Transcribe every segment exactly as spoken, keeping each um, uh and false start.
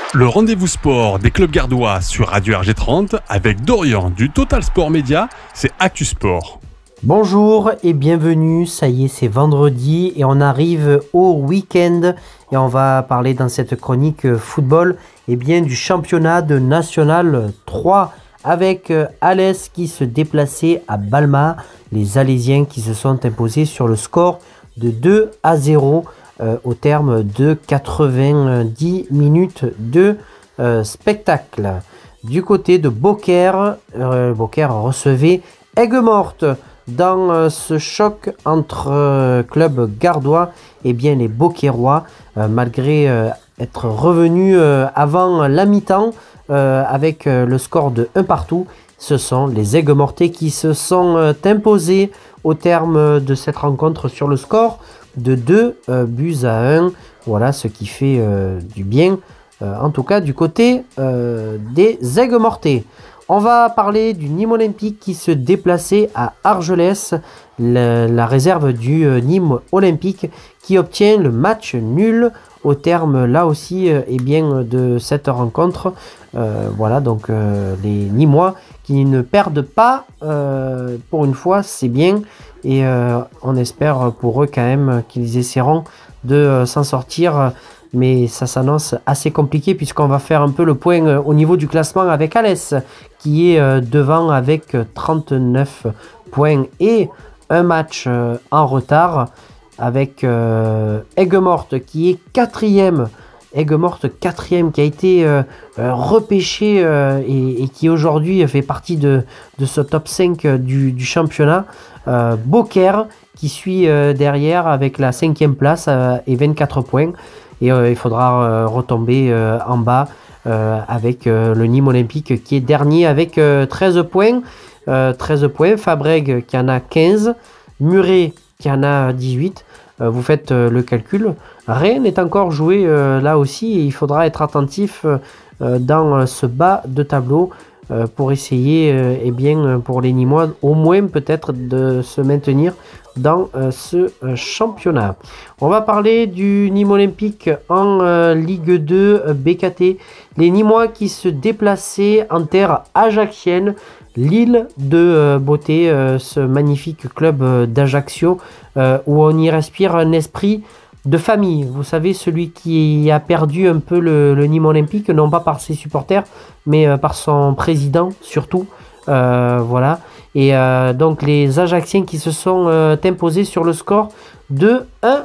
Le rendez-vous sport des clubs gardois sur Radio R G trente avec Dorian du Total Sport Média, c'est Actu Sport. Bonjour et bienvenue, ça y est c'est vendredi et on arrive au week-end et on va parler dans cette chronique football et bien du championnat de National trois avec Alès qui se déplaçait à Balma, les Alésiens qui se sont imposés sur le score de deux à zéro euh, au terme de quatre-vingt-dix minutes de euh, spectacle. Du côté de Beaucaire, euh, Beaucaire recevait Aigues-Mortes. Dans euh, ce choc entre euh, clubs gardois et bien les Beaucairois, euh, malgré euh, être revenus euh, avant la mi-temps euh, avec euh, le score de un partout, ce sont les Aigues-Mortais qui se sont euh, imposés au terme de cette rencontre sur le score de deux euh, buts à un. Voilà ce qui fait euh, du bien, euh, en tout cas du côté euh, des Aigues-Mortais. On va parler du Nîmes Olympique qui se déplaçait à Argelès, la, la réserve du euh, Nîmes Olympique qui obtient le match nul au terme là aussi euh, eh bien, de cette rencontre. Euh, voilà donc euh, les Nîmois qui ne perdent pas euh, pour une fois, c'est bien et euh, on espère pour eux quand même qu'ils essaieront de euh, s'en sortir. Mais ça s'annonce assez compliqué puisqu'on va faire un peu le point euh, au niveau du classement avec Alès qui est euh, devant avec trente-neuf points et un match euh, en retard avec euh, Aigues-Mortes qui est quatrième. Aigues-Mortes quatrième qui a été euh, euh, repêché euh, et, et qui aujourd'hui fait partie de, de ce top cinq du, du championnat. Euh, Beaucaire qui suit euh, derrière avec la cinquième place euh, et vingt-quatre points. Et euh, il faudra euh, retomber euh, en bas euh, avec euh, le Nîmes Olympique qui est dernier avec euh, treize points. Euh, treize points. Fabrègues qui en a quinze. Muret qui en a dix-huit. Euh, vous faites euh, le calcul. Rien n'est encore joué euh, là aussi. Et il faudra être attentif euh, dans euh, ce bas de tableau euh, pour essayer, euh, eh bien, pour les Nîmois, au moins peut-être de se maintenir dans euh, ce euh, championnat. On va parler du Nîmes Olympique en euh, Ligue deux euh, B K T. Les Nîmois qui se déplaçaient en terre ajaxienne, l'île de euh, Beauté, euh, ce magnifique club euh, d'Ajaccio euh, où on y respire un esprit de famille. Vous savez, celui qui a perdu un peu le, le Nîmes Olympique, non pas par ses supporters, mais euh, par son président surtout. Euh, voilà. Et euh, donc les Ajacciens qui se sont euh, imposés sur le score de un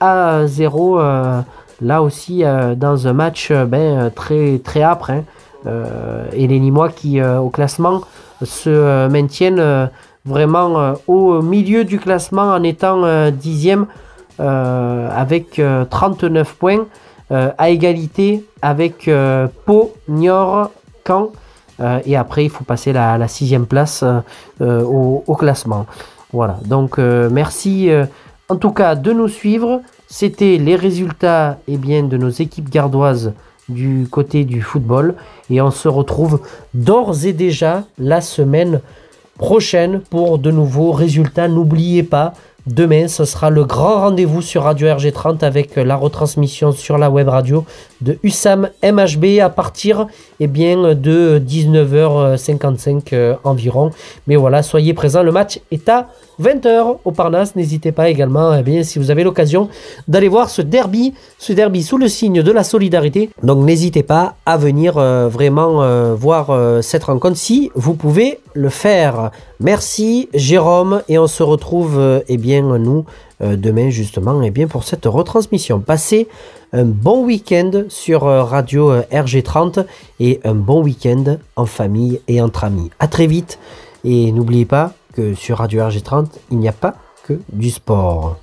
à zéro. Euh, là aussi euh, dans un match euh, ben, très, très âpre. Hein. Euh, et les Nîmois qui euh, au classement se euh, maintiennent euh, vraiment euh, au milieu du classement en étant euh, dixième euh, avec euh, trente-neuf points euh, à égalité avec euh, Pau, Niort, Caen. Euh, et après, il faut passer la, la sixième place euh, au, au classement. Voilà, donc euh, merci euh, en tout cas de nous suivre. C'était les résultats eh bien, de nos équipes gardoises du côté du football. Et on se retrouve d'ores et déjà la semaine prochaine pour de nouveaux résultats. N'oubliez pas, demain, ce sera le grand rendez-vous sur Radio R G trente avec la retransmission sur la web radio de U S A M M H B à partir eh bien, de dix-neuf heures cinquante-cinq euh, environ. Mais voilà, soyez présents, le match est à vingt heures au Parnasse. N'hésitez pas également, eh bien, si vous avez l'occasion, d'aller voir ce derby, ce derby sous le signe de la solidarité. Donc n'hésitez pas à venir euh, vraiment euh, voir euh, cette rencontre si vous pouvez le faire. Merci Jérôme et on se retrouve euh, eh bien, nous euh, demain justement eh bien, pour cette retransmission. Passez un bon week-end sur euh, Radio euh, R G trente et un bon week-end en famille et entre amis. À très vite et n'oubliez pas que sur Radio R G trente, il n'y a pas que du sport.